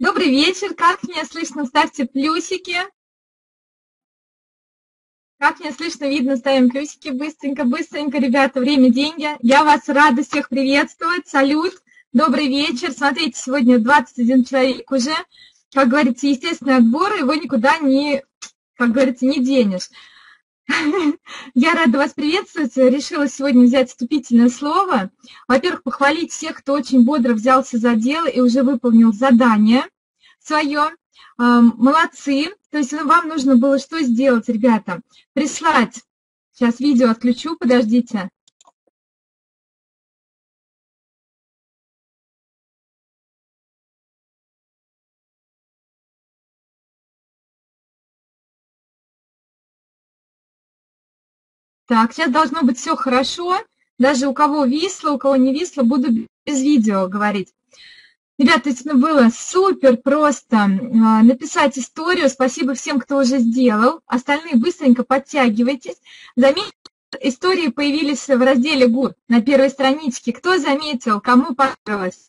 Добрый вечер. Как меня слышно? Ставьте плюсики. Как меня слышно, видно, ставим плюсики. Быстренько, быстренько, ребята, время, деньги. Я вас рада всех приветствовать. Салют. Добрый вечер. Смотрите, сегодня 21 человек уже. Как говорится, естественный отбор, его никуда не, как говорится, не денешь. Я рада вас приветствовать. Решила сегодня взять вступительное слово. Во-первых, похвалить всех, кто очень бодро взялся за дело и уже выполнил задание свое. Молодцы. То есть вам нужно было что сделать, ребята? Прислать. Сейчас видео отключу, подождите. Так, сейчас должно быть все хорошо. Даже у кого висло, у кого не висло, буду без видео говорить. Ребята, это было супер просто написать историю. Спасибо всем, кто уже сделал. Остальные быстренько подтягивайтесь. Заметьте, истории появились в разделе ГУР на первой страничке. Кто заметил, кому понравилось?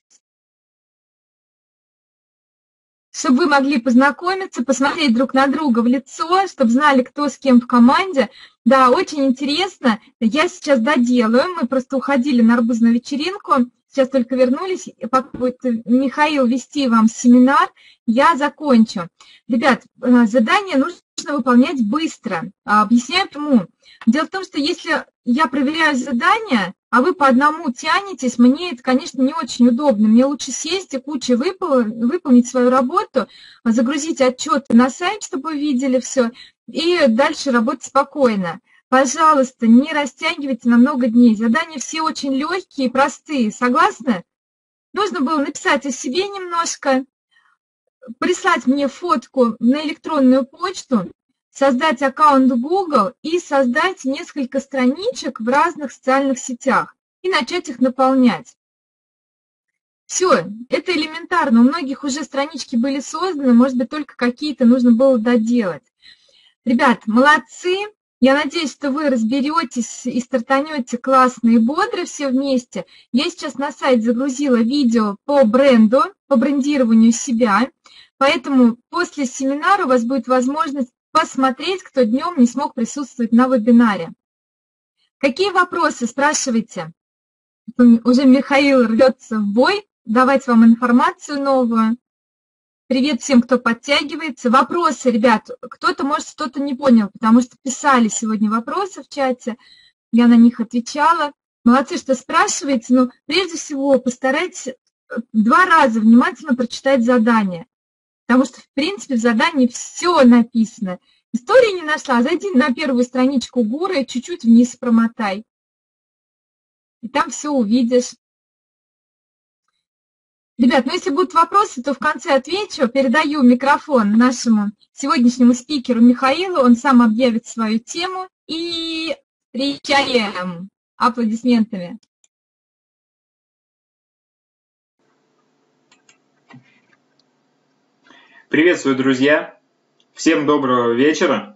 Чтобы вы могли познакомиться, посмотреть друг на друга в лицо, чтобы знали, кто с кем в команде. Да, очень интересно. Я сейчас доделаю. Мы просто уходили на арбузную вечеринку. Сейчас только вернулись. Пока будет Михаил вести вам семинар, я закончу. Ребят, задание нужно выполнять быстро. Объясняю почему. Дело в том, что если я проверяю задание, а вы по одному тянетесь, мне это, конечно, не очень удобно. Мне лучше сесть и кучей выполнить свою работу, загрузить отчеты на сайт, чтобы вы видели все, и дальше работать спокойно. Пожалуйста, не растягивайте на много дней. Задания все очень легкие и простые. Согласны? Нужно было написать о себе немножко, прислать мне фотку на электронную почту, создать аккаунт Google и создать несколько страничек в разных социальных сетях и начать их наполнять. Все, это элементарно. У многих уже странички были созданы, может быть, только какие-то нужно было доделать. Ребят, молодцы. Я надеюсь, что вы разберетесь и стартанете классно и бодро все вместе. Я сейчас на сайт загрузила видео по бренду, по брендированию себя. Поэтому после семинара у вас будет возможность посмотреть, кто днем не смог присутствовать на вебинаре. Какие вопросы? Спрашивайте. Уже Михаил рвется в бой, давать вам информацию новую. Привет всем, кто подтягивается. Вопросы, ребят. Кто-то, может, что-то не понял, потому что писали сегодня вопросы в чате. Я на них отвечала. Молодцы, что спрашиваете. Но прежде всего постарайтесь 2 раза внимательно прочитать задание. Потому что, в принципе, в задании все написано. Истории не нашла. Зайди на первую страничку ГУРа и чуть-чуть вниз промотай. И там все увидишь. Ребят, ну если будут вопросы, то в конце отвечу. Передаю микрофон нашему сегодняшнему спикеру Михаилу. Он сам объявит свою тему. И встречаем аплодисментами. Приветствую, друзья! Всем доброго вечера!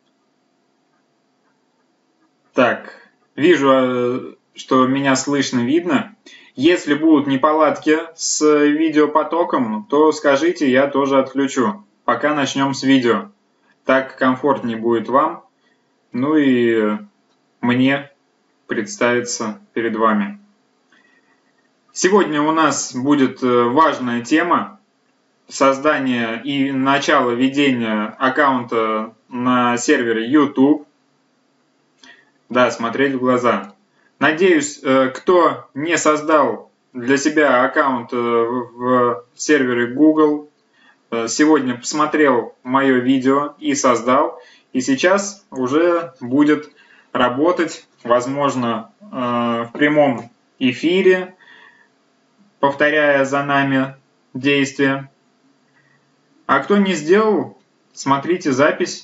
Так, вижу, что меня слышно, видно. Если будут неполадки с видеопотоком, то скажите, я тоже отключу. Пока начнем с видео. Так комфортнее будет вам, ну и мне представиться перед вами. Сегодня у нас будет важная тема. Создание и начало ведения аккаунта на сервере YouTube. Да, смотреть в глаза. Надеюсь, кто не создал для себя аккаунт в сервере Google, сегодня посмотрел мое видео и создал. И сейчас уже будет работать, возможно, в прямом эфире, повторяя за нами действия. А кто не сделал, смотрите запись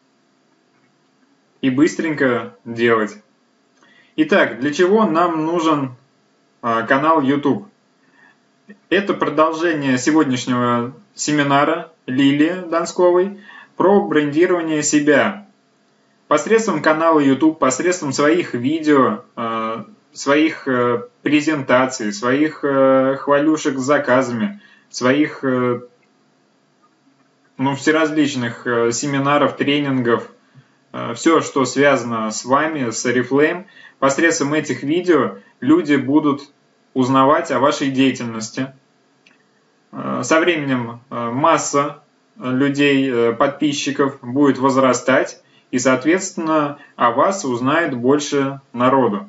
и быстренько делать. Итак, для чего нам нужен канал YouTube? Это продолжение сегодняшнего семинара Лилии Донсковой про брендирование себя. Посредством канала YouTube, посредством своих видео, своих презентаций, своих хвалюшек с заказами, своих всеразличных семинаров, тренингов, все, что связано с вами, с Oriflame. Посредством этих видео люди будут узнавать о вашей деятельности. Со временем масса людей, подписчиков будет возрастать, и, соответственно, о вас узнает больше народу.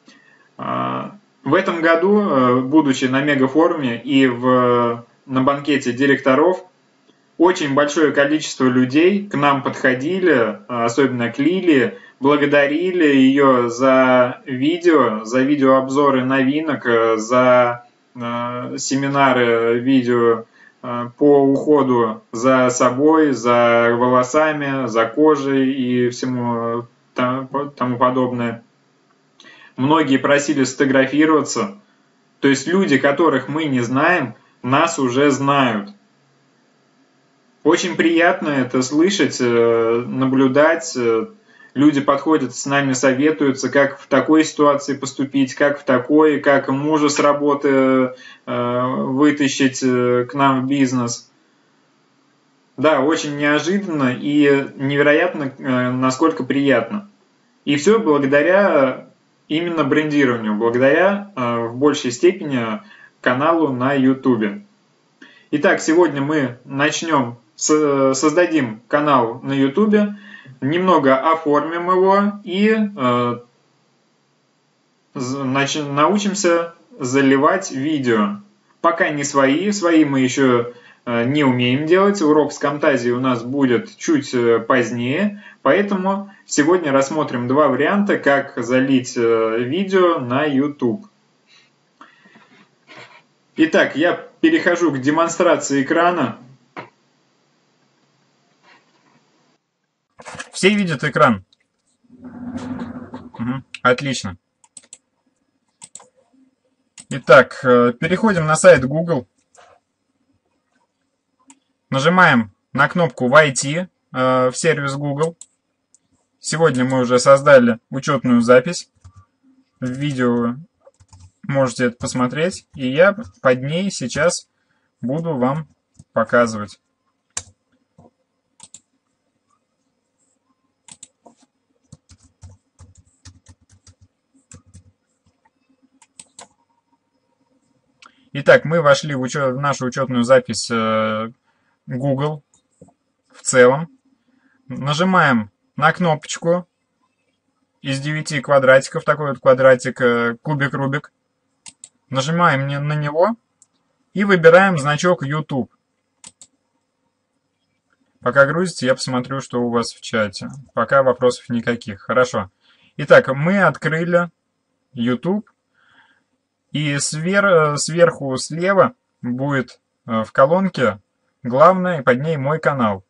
В этом году, будучи на мегафоруме и на банкете директоров, очень большое количество людей к нам подходили, особенно к Лилии, благодарили ее за видеообзоры новинок, за семинары видео по уходу за собой, за волосами, за кожей и всему тому подобное. Многие просили сфотографироваться. То есть люди, которых мы не знаем, нас уже знают. Очень приятно это слышать, наблюдать. Люди подходят с нами, советуются, как в такой ситуации поступить, как в такой, как мужа с работы вытащить к нам в бизнес. Да, очень неожиданно и невероятно, насколько приятно. И все благодаря именно брендированию, благодаря в большей степени каналу на YouTube. Итак, сегодня мы создадим канал на YouTube, немного оформим его и научимся заливать видео. Пока не свои мы еще не умеем делать, урок с Camtasia у нас будет чуть позднее, поэтому сегодня рассмотрим два варианта, как залить видео на YouTube. Итак, я перехожу к демонстрации экрана. Все видят экран? Угу, отлично. Итак, переходим на сайт Google. Нажимаем на кнопку «Войти» в сервис Google. Сегодня мы уже создали учетную запись. В видео можете это посмотреть. И я под ней сейчас буду вам показывать. Итак, мы вошли в нашу учетную запись Google в целом. Нажимаем на кнопочку из 9 квадратиков, такой вот квадратик, кубик-рубик. Нажимаем на него и выбираем значок YouTube. Пока грузится, я посмотрю, что у вас в чате. Пока вопросов никаких. Хорошо. Итак, мы открыли YouTube. И сверху слева будет в колонке главное, и под ней «Мой канал».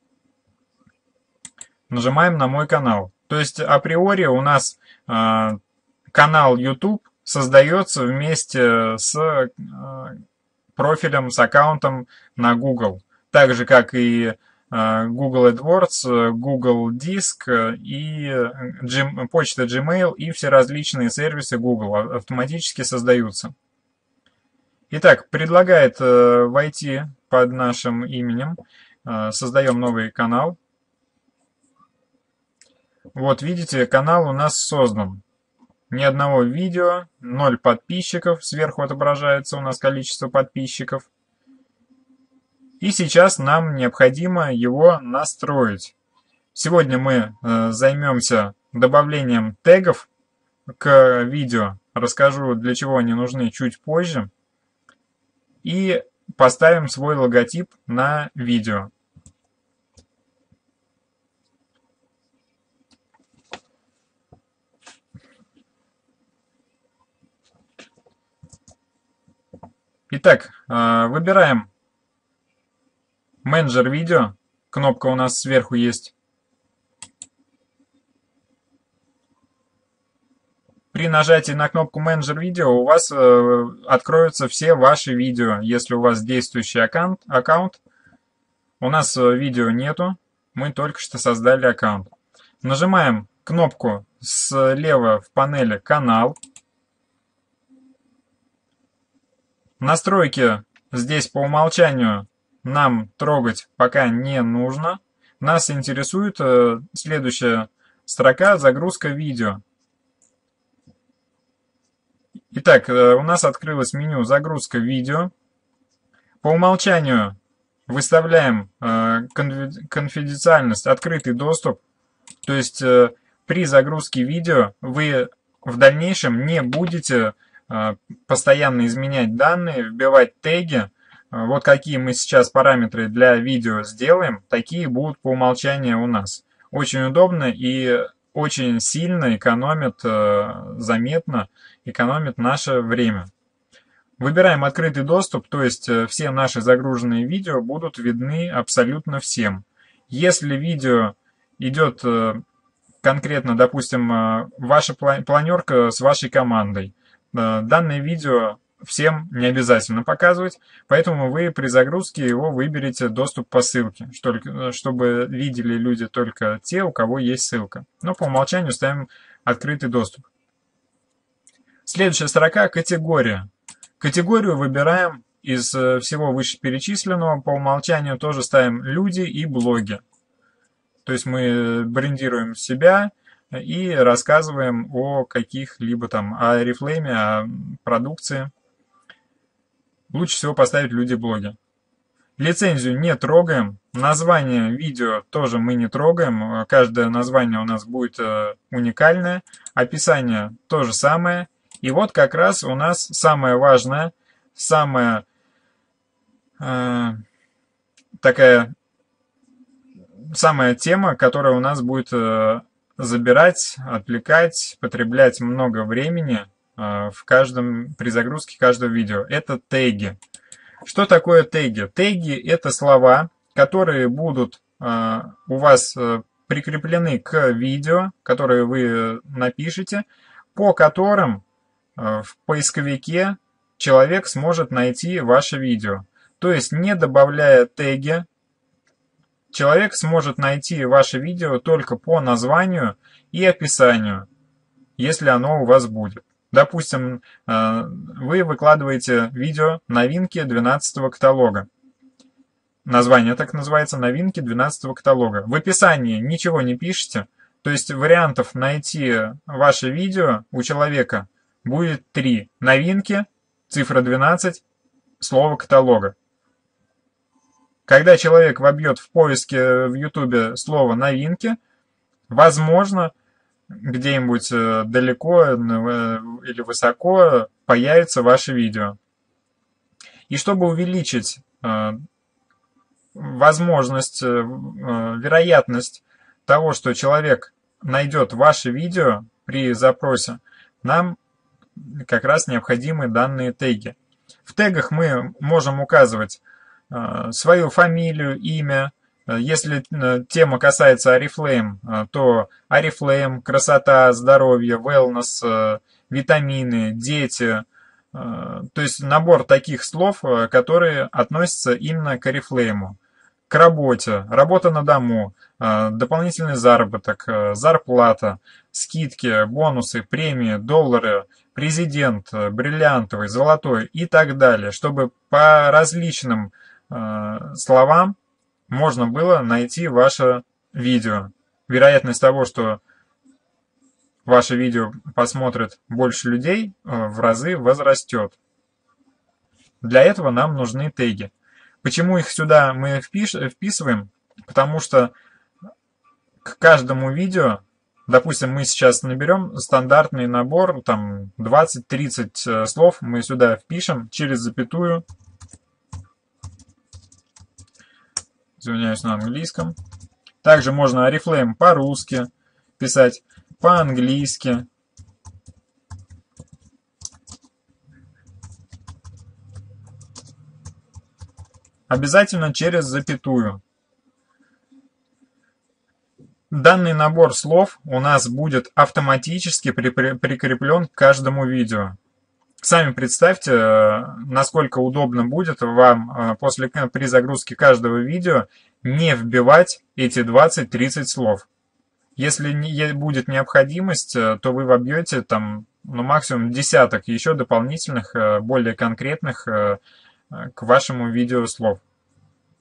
Нажимаем на «Мой канал». То есть априори у нас канал YouTube создается вместе с профилем, с аккаунтом на Google. Так же, как и Google AdWords, Google Диск и почта Gmail и все различные сервисы Google автоматически создаются. Итак, предлагает войти под нашим именем. Создаем новый канал. Вот видите, канал у нас создан. Ни одного видео, 0 подписчиков. Сверху отображается у нас количество подписчиков. И сейчас нам необходимо его настроить. Сегодня мы займемся добавлением тегов к видео. Расскажу, для чего они нужны чуть позже. И поставим свой логотип на видео. Итак, выбираем менеджер видео. Кнопка у нас сверху есть. При нажатии на кнопку менеджер видео у вас откроются все ваши видео. Если у вас действующий аккаунт. У нас видео нету. Мы только что создали аккаунт. Нажимаем кнопку слева в панели «Канал». Настройки здесь по умолчанию нам трогать пока не нужно. Нас интересует следующая строка «Загрузка видео». Итак, у нас открылось меню «Загрузка видео». По умолчанию выставляем конфиденциальность, открытый доступ. То есть при загрузке видео вы в дальнейшем не будете постоянно изменять данные, вбивать теги. Вот какие мы сейчас параметры для видео сделаем, такие будут по умолчанию у нас. Очень удобно и очень сильно экономит, заметно экономит наше время. Выбираем открытый доступ, то есть все наши загруженные видео будут видны абсолютно всем. Если видео идет конкретно, допустим, ваша планерка с вашей командой, данное видео всем не обязательно показывать, поэтому вы при загрузке его выберете доступ по ссылке, чтобы видели люди только те, у кого есть ссылка. Но по умолчанию ставим открытый доступ. Следующая строка – категория. Категорию выбираем из всего вышеперечисленного, по умолчанию тоже ставим люди и блоги. То есть мы брендируем себя и рассказываем о каких-либо там, о Oriflame, о продукции. Лучше всего поставить люди-блоги. Лицензию не трогаем. Название видео тоже мы не трогаем. Каждое название у нас будет уникальное. Описание то же самое. И вот как раз у нас самое важное, самая тема, которая у нас будет забирать, отвлекать, потреблять много времени при загрузке каждого видео. Это теги. Что такое теги? Теги – это слова, которые будут у вас прикреплены к видео, которые вы напишете, по которым в поисковике человек сможет найти ваше видео. То есть, не добавляя теги, человек сможет найти ваше видео только по названию и описанию, если оно у вас будет. Допустим, вы выкладываете видео «Новинки 12-го каталога». Название так называется «Новинки 12-го каталога». В описании ничего не пишете, то есть вариантов найти ваше видео у человека будет 3. Новинки, цифра 12, слово «каталога». Когда человек вобьет в поиске в YouTube слово «новинки», возможно, где-нибудь далеко или высоко появится ваше видео. И чтобы увеличить возможность, вероятность того, что человек найдет ваше видео при запросе, нам как раз необходимы данные теги. В тегах мы можем указывать свою фамилию, имя. Если тема касается Oriflame, то Oriflame, красота, здоровье, wellness, витамины, дети. То есть набор таких слов, которые относятся именно к Oriflame. К работе, работа на дому, дополнительный заработок, зарплата, скидки, бонусы, премии, доллары, президент, бриллиантовый, золотой и так далее, чтобы по различным словам можно было найти ваше видео. Вероятность того, что ваше видео посмотрит больше людей, в разы возрастет. Для этого нам нужны теги. Почему их сюда мы вписываем? Потому что к каждому видео, допустим, мы сейчас наберем стандартный набор, там 20-30 слов, мы сюда впишем через запятую. Извиняюсь, на английском. Также можно Oriflame по-русски писать, по-английски. Обязательно через запятую. Данный набор слов у нас будет автоматически прикреплен к каждому видео. Сами представьте, насколько удобно будет вам при загрузке каждого видео не вбивать эти 20-30 слов. Если будет необходимость, то вы вобьете там, максимум десяток еще дополнительных, более конкретных к вашему видео слов.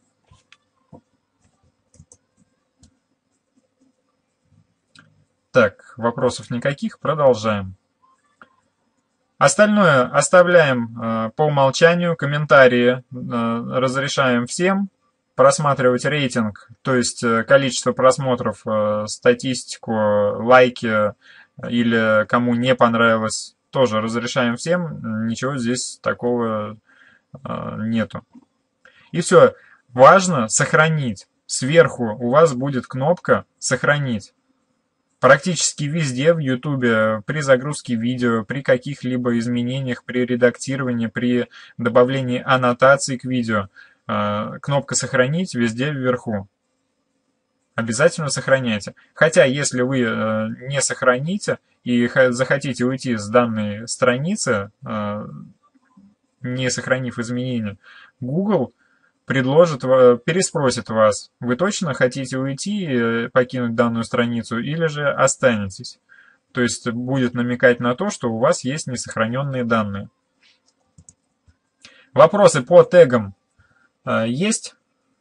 Так, вопросов никаких, продолжаем. Остальное оставляем по умолчанию, комментарии разрешаем всем, просматривать рейтинг, то есть количество просмотров, статистику, лайки или кому не понравилось, тоже разрешаем всем, ничего здесь такого нету. И все, важно сохранить. Сверху у вас будет кнопка «Сохранить». Практически везде в YouTube при загрузке видео, при каких-либо изменениях, при редактировании, при добавлении аннотаций к видео, кнопка «Сохранить» везде вверху. Обязательно сохраняйте. Хотя, если вы не сохраните и захотите уйти с данной страницы, не сохранив изменения, Google переспросит вас, вы точно хотите уйти и покинуть данную страницу или же останетесь. То есть будет намекать на то, что у вас есть несохраненные данные. Вопросы по тегам есть?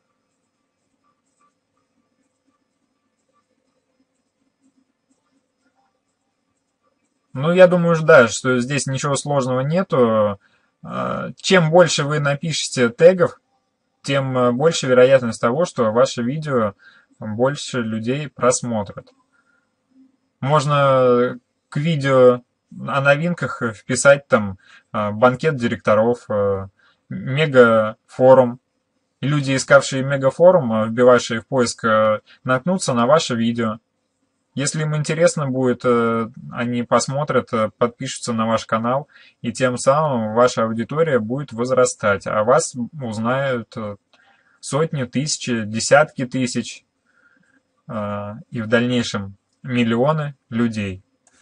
Ну, я думаю, да, что здесь ничего сложного нету. Чем больше вы напишете тегов, тем больше вероятность того, что ваше видео больше людей просмотрят. Можно к видео о новинках вписать там банкет директоров, мегафорум. Люди, искавшие мегафорум, вбивавшие в поиск, наткнутся на ваше видео. Если им интересно будет, они посмотрят, подпишутся на ваш канал, и тем самым ваша аудитория будет возрастать, а вас узнают сотни, тысячи, десятки тысяч и в дальнейшем миллионы людей.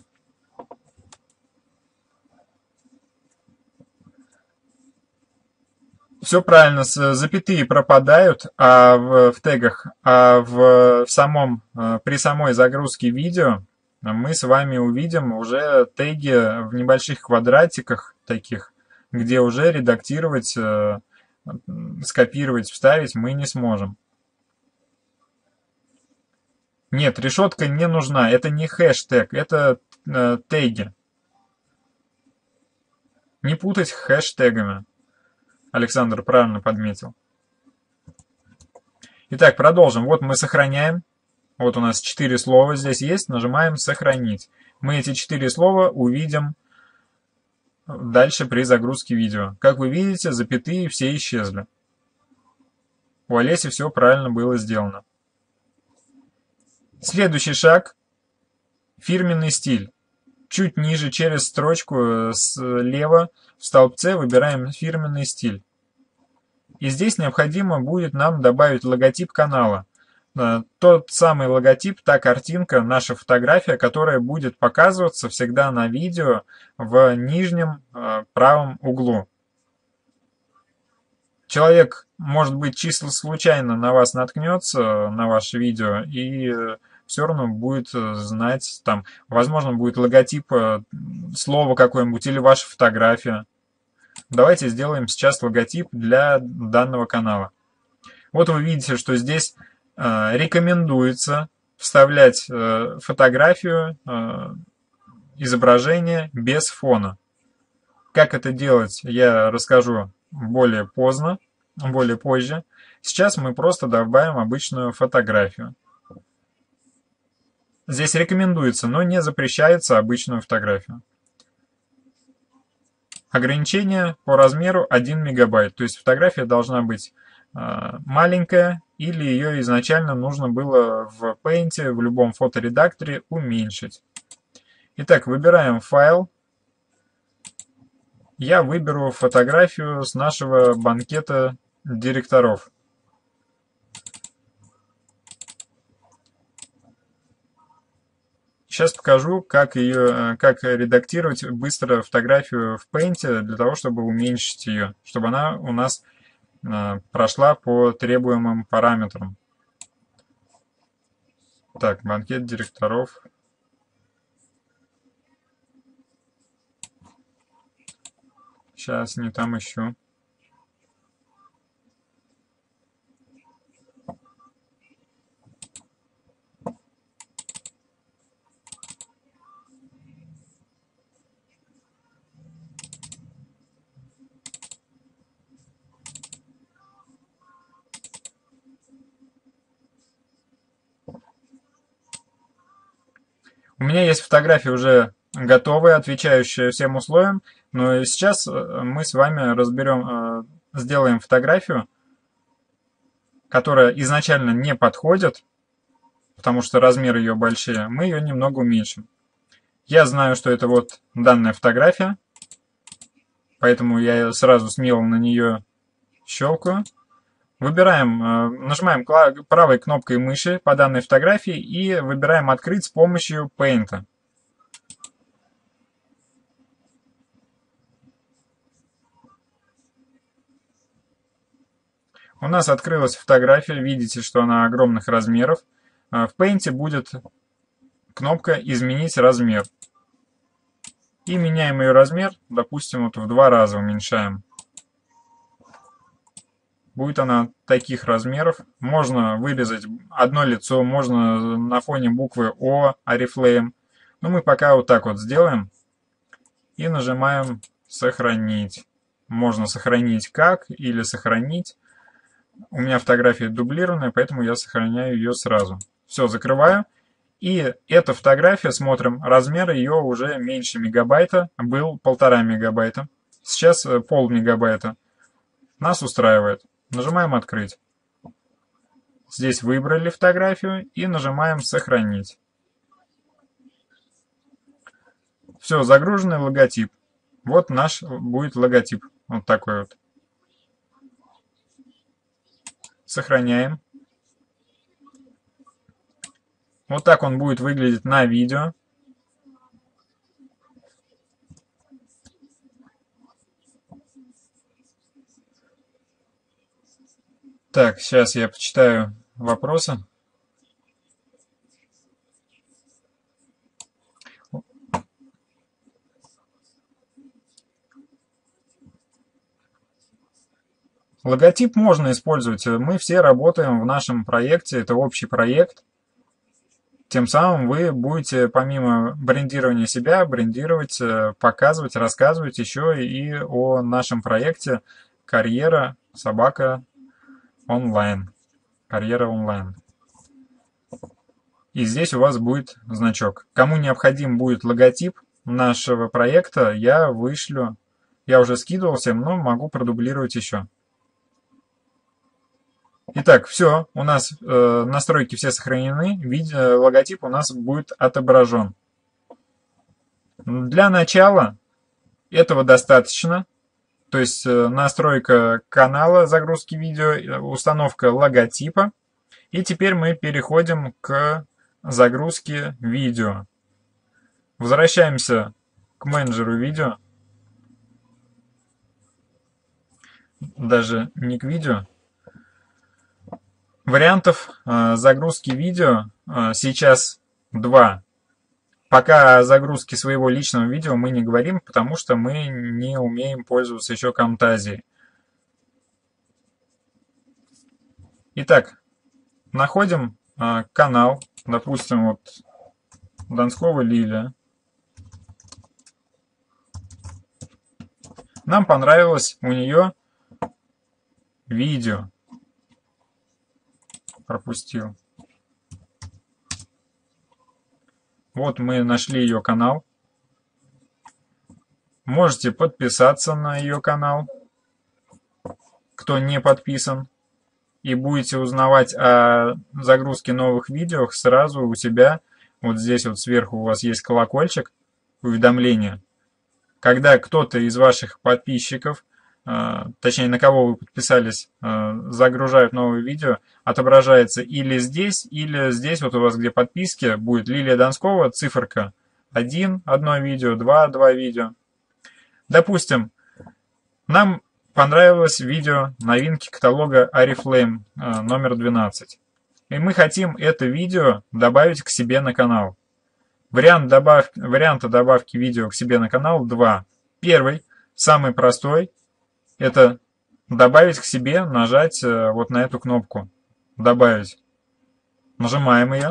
Все правильно, запятые пропадают в тегах, а при самой загрузке видео мы с вами увидим уже теги в небольших квадратиках таких, где уже редактировать, скопировать, вставить мы не сможем. Нет, решетка не нужна, это не хэштег, это теги. Не путать с хэштегами. Александр правильно подметил. Итак, продолжим. Вот мы сохраняем. Вот у нас 4 слова здесь есть. Нажимаем «Сохранить». Мы эти 4 слова увидим дальше при загрузке видео. Как вы видите, запятые все исчезли. У Олеси все правильно было сделано. Следующий шаг – фирменный стиль. Чуть ниже, через строчку слева в столбце выбираем фирменный стиль. И здесь необходимо будет нам добавить логотип канала. Тот самый логотип, та картинка, наша фотография, которая будет показываться всегда на видео в нижнем правом углу. Человек, может быть, чисто случайно на вас наткнется, на ваше видео, и все равно будет знать, там, возможно, будет логотип, слово какое-нибудь или ваша фотография. Давайте сделаем сейчас логотип для данного канала. Вот вы видите, что здесь рекомендуется вставлять фотографию, изображение без фона. Как это делать, я расскажу более позже. Сейчас мы просто добавим обычную фотографию. Здесь рекомендуется, но не запрещается обычную фотографию. Ограничение по размеру 1 мегабайт. То есть фотография должна быть маленькая, или ее изначально нужно было в Paint, в любом фоторедакторе уменьшить. Итак, выбираем файл. Я выберу фотографию с нашего банкета директоров. Сейчас покажу, как редактировать быстро фотографию в Paint для того, чтобы уменьшить ее, чтобы она у нас прошла по требуемым параметрам. Так, банкет директоров. Сейчас не там ищу. У меня есть фотографии уже готовые, отвечающие всем условиям, но сейчас мы с вами разберем, сделаем фотографию, которая изначально не подходит, потому что размеры ее большие, мы ее немного уменьшим. Я знаю, что это вот данная фотография, поэтому я сразу смело на нее щелкаю. Выбираем, нажимаем правой кнопкой мыши по данной фотографии и выбираем «Открыть с помощью Paint». У нас открылась фотография, видите, что она огромных размеров. В Paint будет кнопка «Изменить размер». И меняем ее размер, допустим, вот в 2 раза уменьшаем. Будет она таких размеров. Можно вырезать одно лицо, можно на фоне буквы О, Oriflame. Но мы пока вот так вот сделаем. И нажимаем «Сохранить». Можно сохранить как или сохранить. У меня фотография дублированная, поэтому я сохраняю ее сразу. Все, закрываю. И эта фотография, смотрим, размер ее уже меньше мегабайта. Был 1,5 мегабайта. Сейчас полмегабайта. Нас устраивает. Нажимаем «Открыть». Здесь выбрали фотографию и нажимаем «Сохранить». Все, загруженный логотип. Вот наш будет логотип. Вот такой вот. Сохраняем. Вот так он будет выглядеть на видео. Так, сейчас я почитаю вопросы. Логотип можно использовать. Мы все работаем в нашем проекте. Это общий проект. Тем самым вы будете помимо брендирования себя, брендировать, показывать, рассказывать еще и о нашем проекте «Карьера собака онлайн». «Карьера онлайн». И здесь у вас будет значок. Кому необходим будет логотип нашего проекта, я вышлю. Я уже скидывал всем, но могу продублировать еще. Итак, все, у нас настройки все сохранены, логотип у нас будет отображен. Для начала этого достаточно, то есть настройка канала, загрузки видео, установка логотипа. И теперь мы переходим к загрузке видео. Возвращаемся к менеджеру видео, даже не к видео. Вариантов загрузки видео сейчас 2. Пока о загрузке своего личного видео мы не говорим, потому что мы не умеем пользоваться еще Camtasia. Итак, находим канал, допустим, вот Донского Лилия. Нам понравилось у нее видео. Пропустил. Вот мы нашли ее канал. Можете подписаться на ее канал, кто не подписан, и будете узнавать о загрузке новых видео сразу у себя. Вот здесь вот сверху у вас есть колокольчик, уведомления. Когда кто-то из ваших подписчиков, точнее, на кого вы подписались, загружают новые видео, отображается или здесь вот у вас, где подписки, будет Лилия Донского, циферка 1, одно видео, 2, 2 видео. Допустим, нам понравилось видео новинки каталога Oriflame номер 12. И мы хотим это видео добавить к себе на канал. Варианта добавки видео к себе на канал 2. Первый, самый простой, это добавить к себе, нажать вот на эту кнопку «Добавить». Нажимаем ее.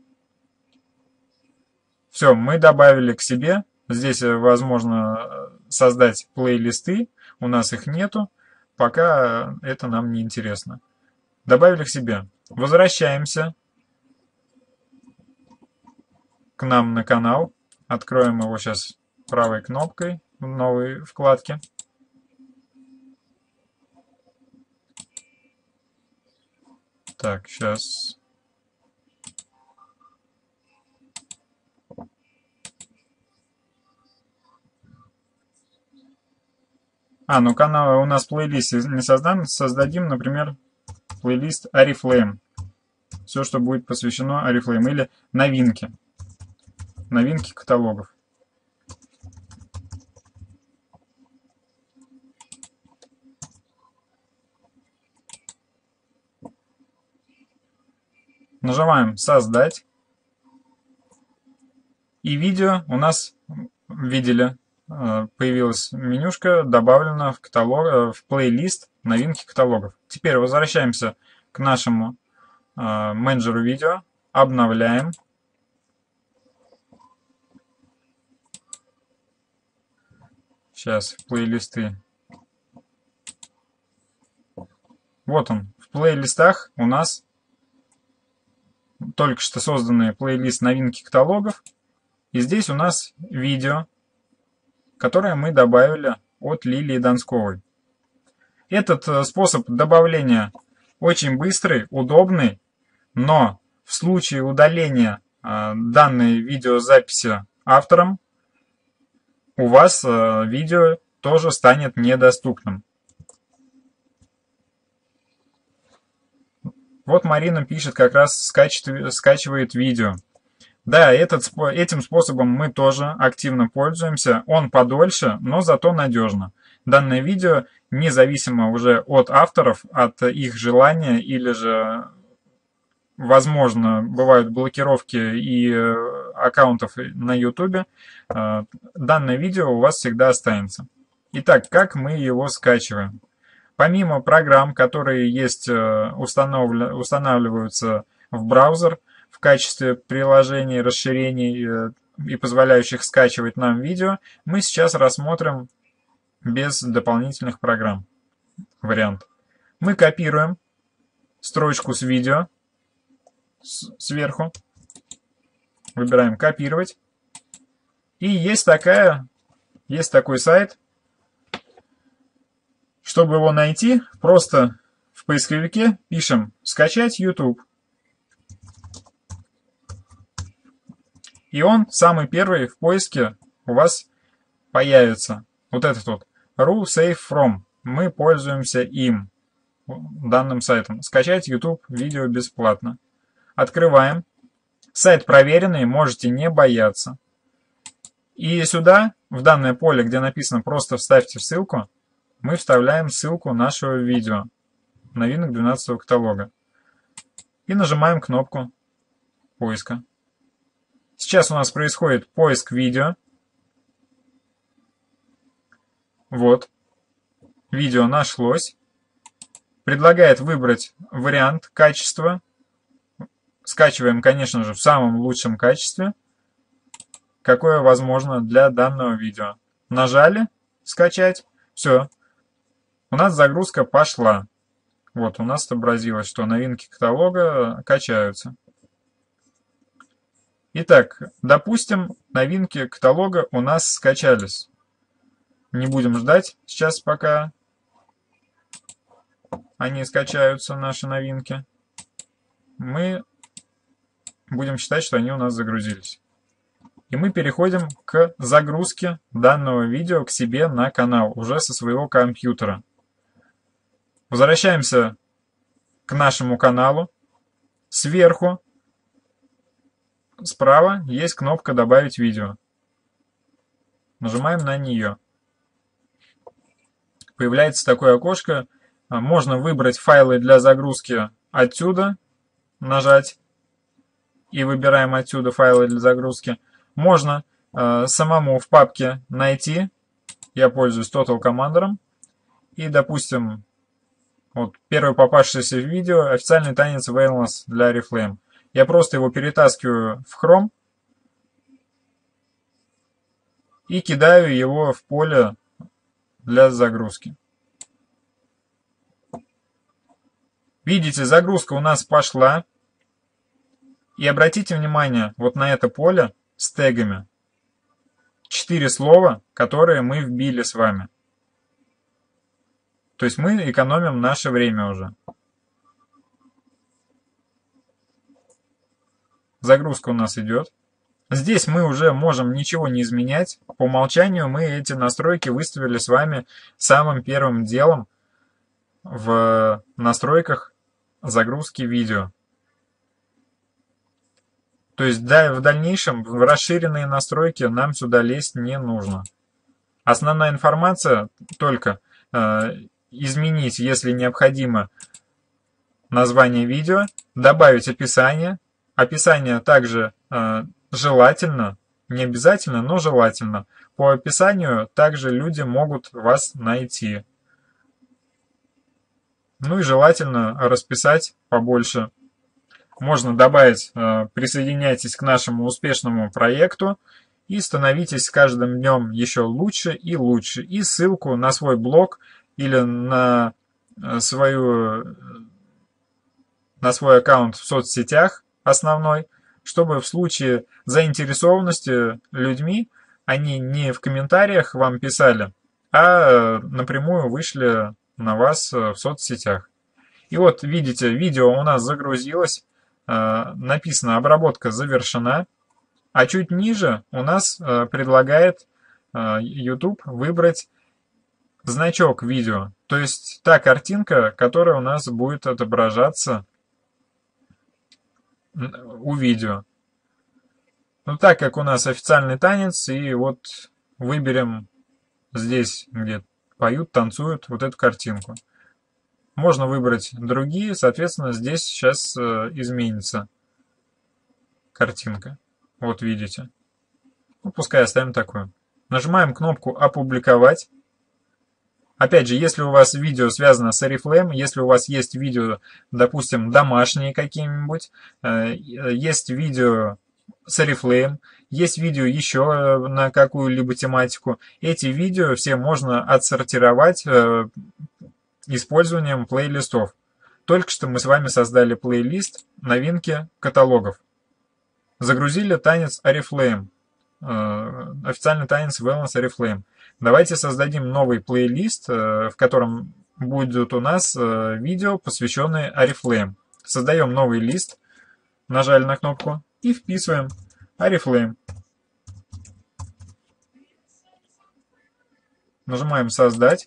Все, мы добавили к себе. Здесь возможно создать плейлисты. У нас их нету. Пока это нам не интересно. Добавили к себе. Возвращаемся. к нам на канал. Откроем его сейчас правой кнопкой в новой вкладке. Так, сейчас. Ну канал у нас плейлист не создан. Создадим, например, плейлист Oriflame. Все, что будет посвящено Oriflame. Или новинки. Новинки каталогов. Нажимаем «Создать». И видео у нас, видели, появилась менюшка, добавлена в каталог, в плейлист новинки каталогов. Теперь возвращаемся к нашему менеджеру видео, обновляем. Сейчас плейлисты. Вот он. В плейлистах у нас только что созданный плейлист новинки каталогов. И здесь у нас видео, которое мы добавили от Лилии Донсковой. Этот способ добавления очень быстрый, удобный, но в случае удаления данной видеозаписи автором, у вас видео тоже станет недоступным. Вот Марина пишет, как раз скачивает видео. Да, этим способом мы тоже активно пользуемся. Он подольше, но зато надежно. Данное видео независимо уже от авторов, от их желания, или же, возможно, бывают блокировки и аккаунтов на YouTube, данное видео у вас всегда останется. Итак, как мы его скачиваем? Помимо программ, которые есть, устанавливаются в браузер в качестве приложений, расширений и позволяющих скачивать нам видео, мы сейчас рассмотрим без дополнительных программ вариант. Мы копируем строчку с видео сверху, выбираем «Копировать». И есть такой сайт. Чтобы его найти, просто в поисковике пишем «Скачать YouTube». И он самый первый в поиске у вас появится. Вот этот вот RuSaveFrom. Мы пользуемся им, данным сайтом. Скачать YouTube видео бесплатно. Открываем. Сайт проверенный, можете не бояться. И сюда, в данное поле, где написано «Просто вставьте ссылку», мы вставляем ссылку нашего видео, новинок 12-го каталога. И нажимаем кнопку поиска. Сейчас у нас происходит поиск видео. Вот. Видео нашлось. Предлагает выбрать вариант качества. Скачиваем, конечно же, в самом лучшем качестве, какое возможно для данного видео. Нажали «Скачать». Все. У нас загрузка пошла. Вот, у нас отобразилось, что новинки каталога качаются. Итак, допустим, новинки каталога у нас скачались. Не будем ждать сейчас, пока они скачаются, наши новинки. Мы будем считать, что они у нас загрузились. И мы переходим к загрузке данного видео к себе на канал, уже со своего компьютера. Возвращаемся к нашему каналу. Сверху, справа, есть кнопка «Добавить видео». Нажимаем на нее. Появляется такое окошко. Можно выбрать файлы для загрузки отсюда, нажать, и выбираем отсюда файлы для загрузки. Можно самому в папке найти. Я пользуюсь Total Commander. И, допустим, вот первое попавшееся видео «Официальный танец Wellness для Oriflame». Я просто его перетаскиваю в Chrome и кидаю его в поле для загрузки. Видите, загрузка у нас пошла. И обратите внимание вот на это поле, с тегами. 4 слова, которые мы вбили с вами. То есть мы экономим наше время уже. Загрузка у нас идет. Здесь мы уже можем ничего не изменять. По умолчанию мы эти настройки выставили с вами самым первым делом в настройках загрузки видео. То есть в дальнейшем в расширенные настройки нам сюда лезть не нужно. Основная информация только изменить, если необходимо, название видео, добавить описание. Описание также желательно, не обязательно, но желательно. По описанию также люди могут вас найти. Ну и желательно расписать побольше. Можно добавить, присоединяйтесь к нашему успешному проекту и становитесь с каждым днем еще лучше и лучше. И ссылку на свой блог или на свой аккаунт в соцсетях основной, чтобы в случае заинтересованности людьми они не в комментариях вам писали, а напрямую вышли на вас в соцсетях. И вот видите, видео у нас загрузилось, написано «Обработка завершена», а чуть ниже у нас предлагает YouTube выбрать значок видео, то есть та картинка, которая у нас будет отображаться у видео. Ну, так как у нас официальный танец, и вот выберем здесь, где поют, танцуют, вот эту картинку. Можно выбрать другие, соответственно, здесь сейчас изменится картинка. Вот видите. Ну, пускай оставим такую. Нажимаем кнопку «Опубликовать». Опять же, если у вас видео связано с Oriflame, если у вас есть видео, допустим, домашние какие-нибудь, есть видео с Oriflame, есть видео еще на какую-либо тематику, эти видео все можно отсортировать использованием плейлистов. Только что мы с вами создали плейлист «Новинки каталогов». Загрузили танец Oriflame, официальный танец Wellness Oriflame. Давайте создадим новый плейлист, в котором будут у нас видео, посвященные Oriflame. Создаем новый лист, нажали на кнопку и вписываем Oriflame. Нажимаем «Создать».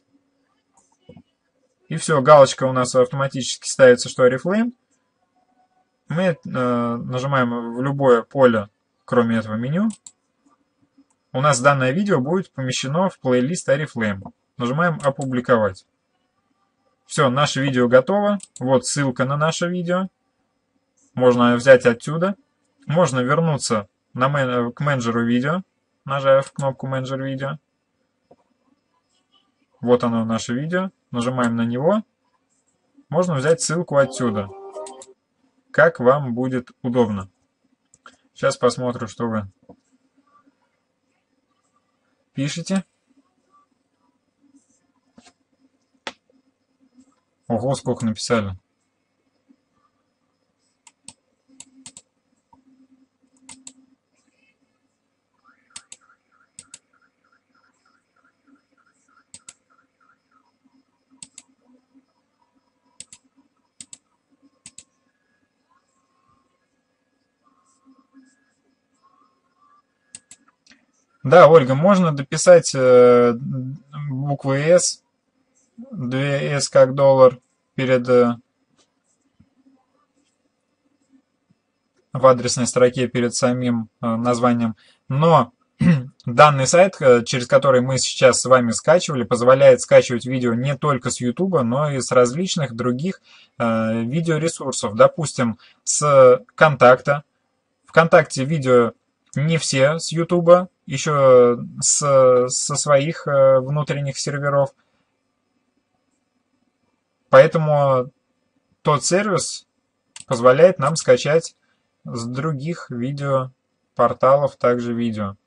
И все, галочка у нас автоматически ставится, что Oriflame. Мы нажимаем в любое поле, кроме этого меню. У нас данное видео будет помещено в плейлист Oriflame. Нажимаем «Опубликовать». Все, наше видео готово. Вот ссылка на наше видео. Можно взять отсюда. Можно вернуться к менеджеру видео, нажав кнопку «Менеджер видео». Вот оно, наше видео. Нажимаем на него. Можно взять ссылку отсюда. Как вам будет удобно. Сейчас посмотрю, что вы пишите. Ого, сколько написали. Да, Ольга, можно дописать буквы «С», 2 «С» как доллар перед в адресной строке перед самим названием. Но данный сайт, через который мы сейчас с вами скачивали, позволяет скачивать видео не только с YouTube, но и с различных других видеоресурсов. Допустим, с Контакта. ВКонтакте видео не все с YouTube, еще со своих внутренних серверов. Поэтому тот сервис позволяет нам скачать с других видеопорталов также видео.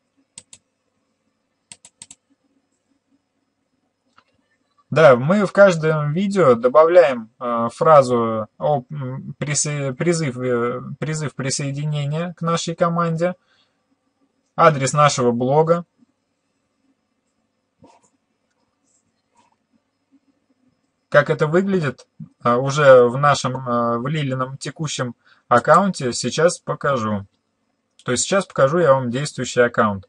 Да, мы в каждом видео добавляем фразу призыв присоединения к нашей команде. адрес нашего блога. Как это выглядит уже в нашем, в Лилином текущем аккаунте, сейчас покажу. То есть сейчас покажу я вам действующий аккаунт.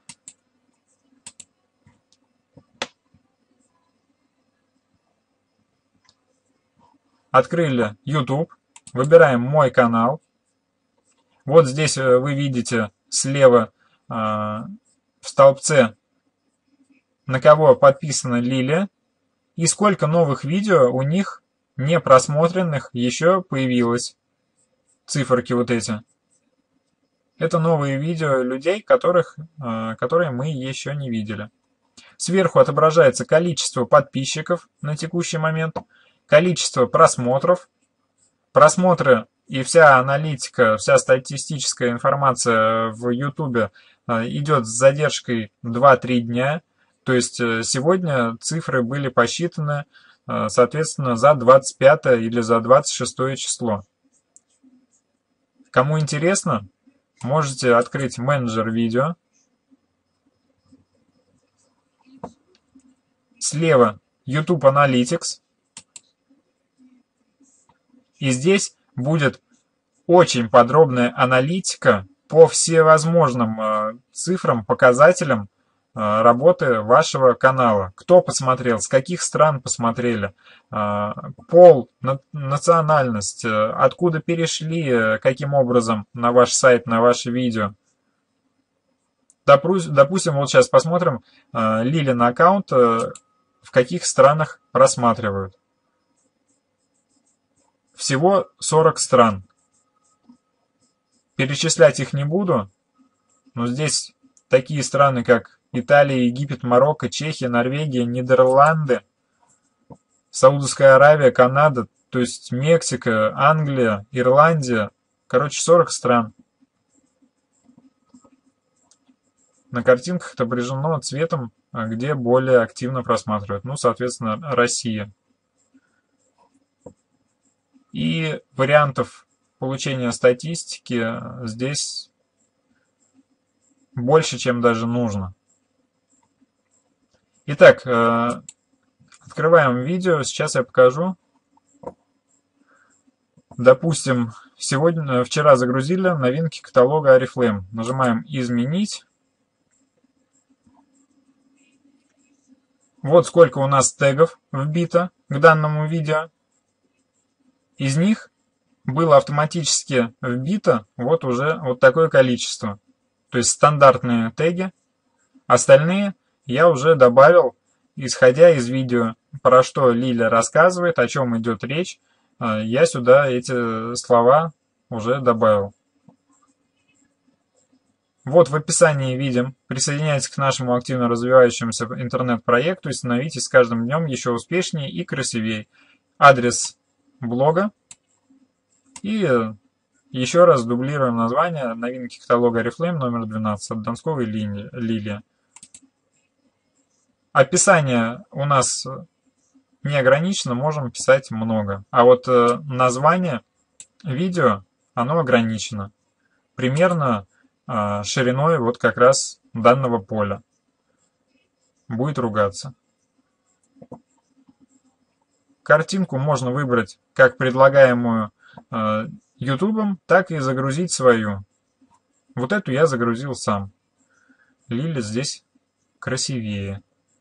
Открыли YouTube, выбираем мой канал. Вот здесь вы видите слева в столбце, на кого подписана Лилия, и сколько новых видео у них не просмотренных еще появилось. Циферки вот эти. Это новые видео людей, которые мы еще не видели. Сверху отображается количество подписчиков на текущий момент, количество просмотров. Просмотры и вся аналитика, вся статистическая информация в YouTube идет с задержкой 2-3 дня. То есть сегодня цифры были посчитаны, соответственно, за 25 или за 26 число. Кому интересно, можете открыть менеджер видео. Слева YouTube Analytics. И здесь будет очень подробная аналитика по всевозможным цифрам, показателям работы вашего канала. Кто посмотрел, с каких стран посмотрели, пол, национальность, откуда перешли, каким образом на ваш сайт, на ваше видео. Допустим, вот сейчас посмотрим Лилин аккаунт, в каких странах просматривают. Всего 40 стран. Перечислять их не буду, но здесь такие страны, как Италия, Египет, Марокко, Чехия, Норвегия, Нидерланды, Саудовская Аравия, Канада, то есть Мексика, Англия, Ирландия. Короче, 40 стран. На картинках отображено цветом, где более активно просматривают. Ну, соответственно, Россия. И вариантов получения статистики здесь больше, чем даже нужно. Итак, открываем видео. Сейчас я покажу. Допустим, вчера загрузили новинки каталога Oriflame. Нажимаем «Изменить». Вот сколько у нас тегов вбито к данному видео. Из них было автоматически вбито вот уже вот такое количество. То есть стандартные теги. Остальные я уже добавил, исходя из видео, про что Лиля рассказывает, о чем идет речь. Я сюда эти слова уже добавил. Вот в описании видим. Присоединяйтесь к нашему активно развивающемуся интернет-проекту и становитесь с каждым днем еще успешнее и красивее. Адрес блога. И еще раз дублируем название новинки каталога Oriflame номер 12 от Донской Лилии. Описание у нас не ограничено, можем писать много. А вот название видео, оно ограничено. Примерно шириной вот как раз данного поля. Будет ругаться. Картинку можно выбрать как предлагаемую YouTube, так и загрузить свою. Вот эту я загрузил сам. Лиля здесь красивее.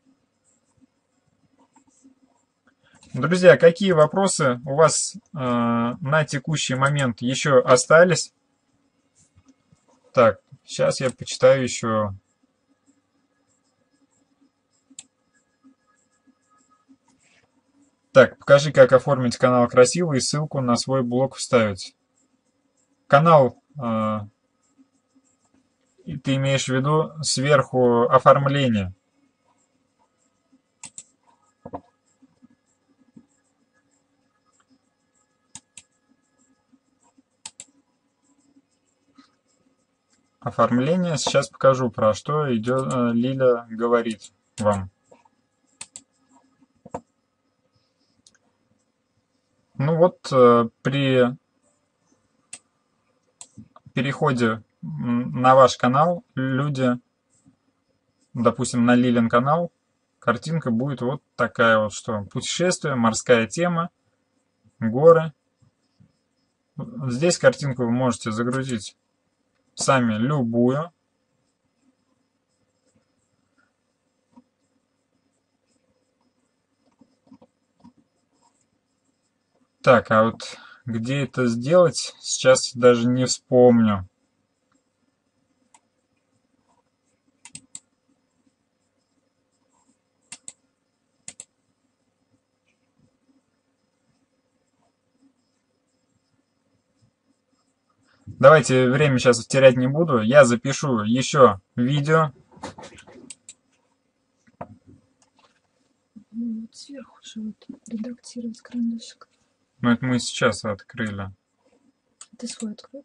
Друзья, какие вопросы у вас на текущий момент еще остались? Так, сейчас я почитаю еще. Так, покажи, как оформить канал красиво и ссылку на свой блог вставить. Канал, ты имеешь в виду сверху оформление. Оформление, сейчас покажу, про что идет, Лиля говорит вам. Ну вот, при переходе на ваш канал люди, допустим, на Лилин канал, картинка будет вот такая вот, что путешествие, морская тема, горы. Здесь картинку вы можете загрузить сами любую. Так, а вот где это сделать, сейчас даже не вспомню. Давайте время сейчас терять не буду. Я запишу еще видео. Ну, вот сверху же вот редактировать карандашик. Но это мы сейчас открыли. Ты свой открой.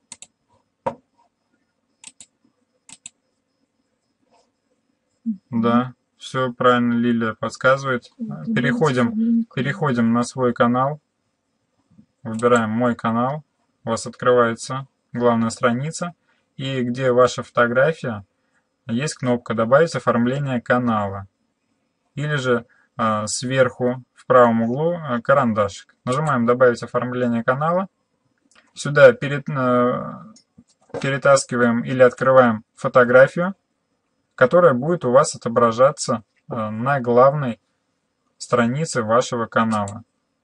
Да, все правильно Лилия подсказывает. Переходим на свой канал. Выбираем «Мой канал». У вас открывается главная страница. И где ваша фотография, есть кнопка «Добавить оформление канала». Или же сверху в правом углу карандашик. Нажимаем «Добавить оформление канала». Сюда перетаскиваем или открываем фотографию, которая будет у вас отображаться на главной странице вашего канала.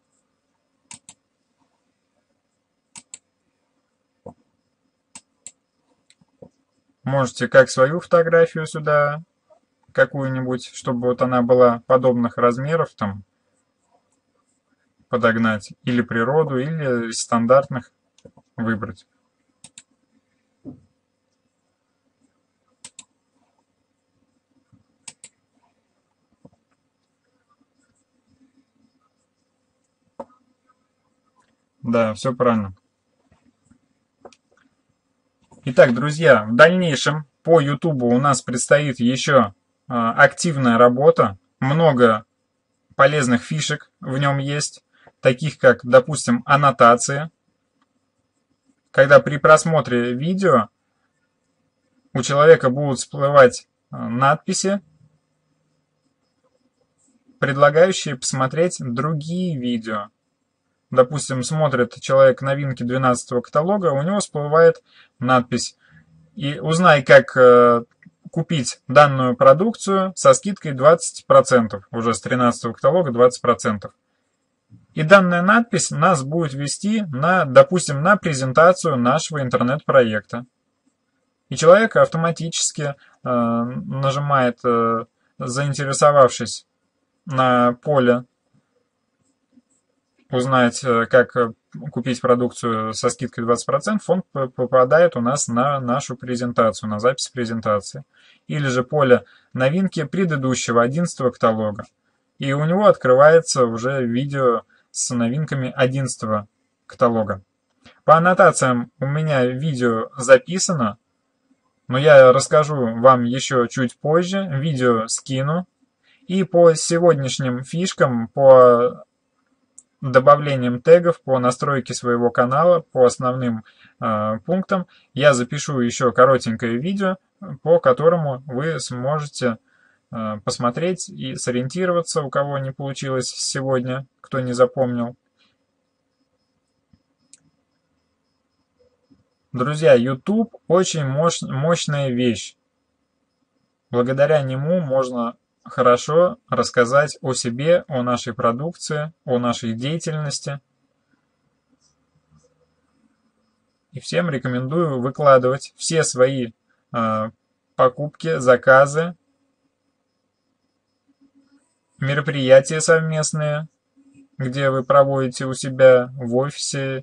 Можете как свою фотографию сюда, какую-нибудь, чтобы вот она была подобных размеров, там, подогнать, или природу, или из стандартных выбрать. Да, все правильно. Итак, друзья, в дальнейшем по YouTube у нас предстоит еще активная работа. Много полезных фишек в нем есть, таких как, допустим, аннотации. Когда при просмотре видео у человека будут всплывать надписи, предлагающие посмотреть другие видео. Допустим, смотрит человек новинки 12-го каталога, у него всплывает надпись «И узнай, как купить данную продукцию со скидкой 20%». Уже с 13-го каталога 20%. И данная надпись нас будет вести на, допустим, на презентацию нашего интернет-проекта. И человек автоматически нажимает, заинтересовавшись, на поле узнать, как купить продукцию со скидкой 20%, он попадает у нас на нашу презентацию, на запись презентации. Или же поле новинки предыдущего 11-го каталога. И у него открывается уже видео с новинками 11-го каталога. По аннотациям у меня видео записано, но я расскажу вам еще чуть позже, видео скину. И по сегодняшним фишкам, по добавлением тегов, по настройке своего канала, по основным пунктам, я запишу еще коротенькое видео, по которому вы сможете посмотреть и сориентироваться, у кого не получилось сегодня, кто не запомнил. Друзья, YouTube очень мощная вещь. Благодаря нему можно хорошо рассказать о себе, о нашей продукции, о нашей деятельности. И всем рекомендую выкладывать все свои покупки, заказы, мероприятия совместные, где вы проводите у себя в офисе,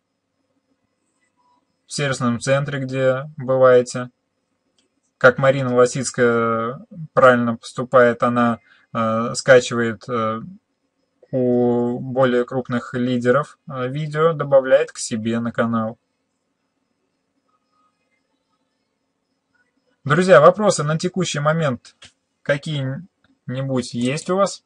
в сервисном центре, где бываете. Как Марина Лосицкая правильно поступает, она скачивает у более крупных лидеров видео, добавляет к себе на канал. Друзья, вопросы на текущий момент какие-нибудь есть у вас?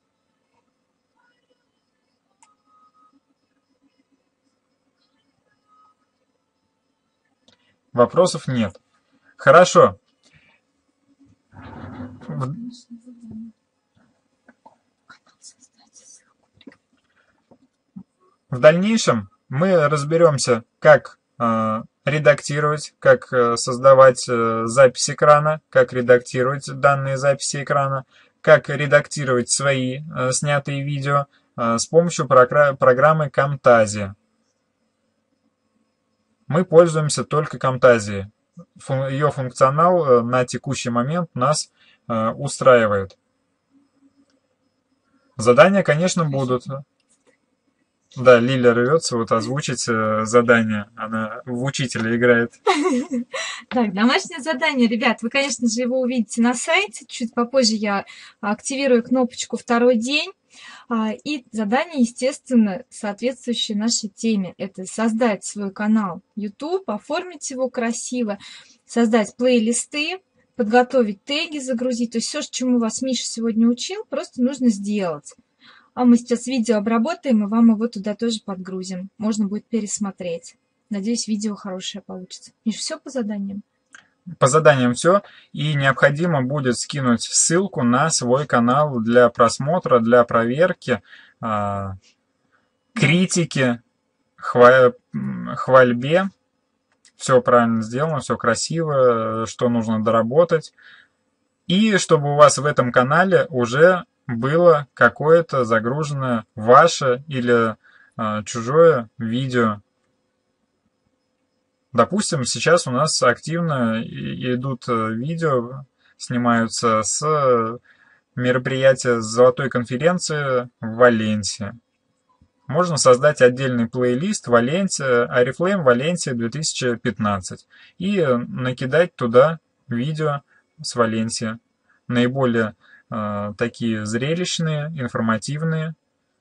Вопросов нет. Хорошо. В дальнейшем мы разберемся, как редактировать, как создавать запись экрана, как редактировать данные записи экрана, как редактировать свои снятые видео с помощью программы Camtasia. Мы пользуемся только Camtasia. Ее функционал на текущий момент нас устраивает. Задания, конечно, будут. Да, Лиля рвется вот озвучить задание. Она в учителя играет. Так, домашнее задание, ребят, вы, конечно же, его увидите на сайте. Чуть попозже я активирую кнопочку «Второй день». И задание, естественно, соответствующее нашей теме. Это создать свой канал YouTube, оформить его красиво, создать плейлисты, подготовить теги, загрузить. То есть все, чему вас Миша сегодня учил, просто нужно сделать. А мы сейчас видео обработаем и вам его туда тоже подгрузим. Можно будет пересмотреть. Надеюсь, видео хорошее получится. Миш, все по заданиям? По заданиям все. И необходимо будет скинуть ссылку на свой канал для просмотра, для проверки, критики, хвальбе. Все правильно сделано, все красиво, что нужно доработать. И чтобы у вас в этом канале уже было какое-то загруженное ваше или чужое видео. Допустим, сейчас у нас активно идут видео, снимаются с мероприятия Золотой конференции в Валенсии. Можно создать отдельный плейлист Валенсия, Oriflame Валенсия 2015 и накидать туда видео с Валенсии. Наиболее такие зрелищные, информативные.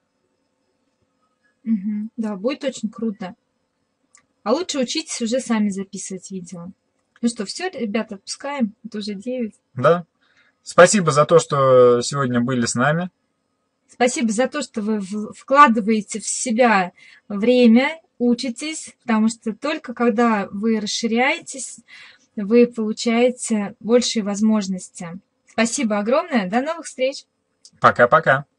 Угу. Да, будет очень круто. А лучше учитесь уже сами записывать видео. Ну что, все, ребята, отпускаем. Это уже 9. Да. Спасибо за то, что сегодня были с нами. Спасибо за то, что вы вкладываете в себя время, учитесь, потому что только когда вы расширяетесь, вы получаете большие возможности. Спасибо огромное. До новых встреч. Пока-пока.